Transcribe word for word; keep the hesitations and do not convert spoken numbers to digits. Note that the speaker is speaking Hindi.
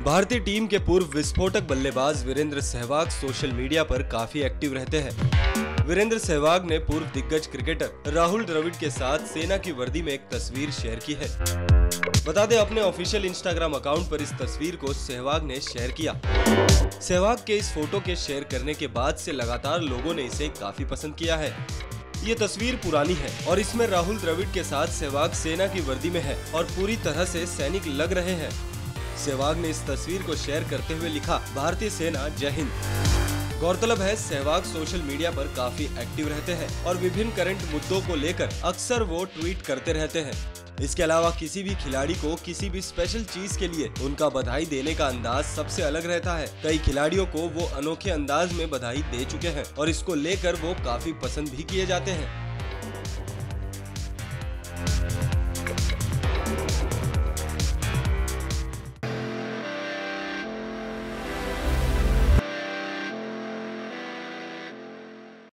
भारतीय टीम के पूर्व विस्फोटक बल्लेबाज वीरेंद्र सहवाग सोशल मीडिया पर काफी एक्टिव रहते हैं। वीरेंद्र सहवाग ने पूर्व दिग्गज क्रिकेटर राहुल द्रविड़ के साथ सेना की वर्दी में एक तस्वीर शेयर की है। बता दें, अपने ऑफिशियल इंस्टाग्राम अकाउंट पर इस तस्वीर को सहवाग ने शेयर किया। सहवाग के इस फोटो के शेयर करने के बाद से लगातार लोगों ने इसे काफी पसंद किया है। ये तस्वीर पुरानी है और इसमें राहुल द्रविड़ के साथ सहवाग सेना की वर्दी में है और पूरी तरह से सैनिक लग रहे हैं। सहवाग ने इस तस्वीर को शेयर करते हुए लिखा, भारतीय सेना जय हिंद। गौरतलब है, सहवाग सोशल मीडिया पर काफी एक्टिव रहते हैं और विभिन्न करंट मुद्दों को लेकर अक्सर वो ट्वीट करते रहते हैं। इसके अलावा किसी भी खिलाड़ी को किसी भी स्पेशल चीज के लिए उनका बधाई देने का अंदाज सबसे अलग रहता है। कई खिलाड़ियों को वो अनोखे अंदाज में बधाई दे चुके हैं और इसको लेकर वो काफी पसंद भी किए जाते हैं।